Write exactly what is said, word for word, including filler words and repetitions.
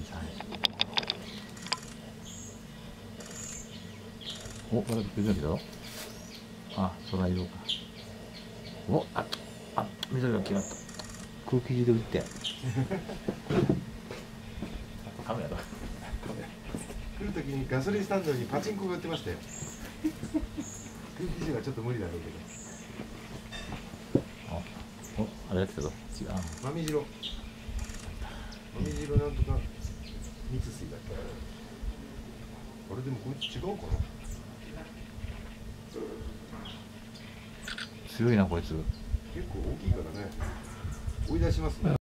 お、まだ出てきたぞ。あ、空色か。お、あ、あ、緑が決まった。空気中で打って。カメラだ。 来るときにガソリンスタンドにパチンコが売ってましたよ。空気銃はちょっと無理だろうけど。 あ、お、あれやってたぞ。違う。 真水色。真水色なんとか蜜水だった。あれでもこいつ違うかな。 強いなこいつ。 結構大きいからね。追い出しますね。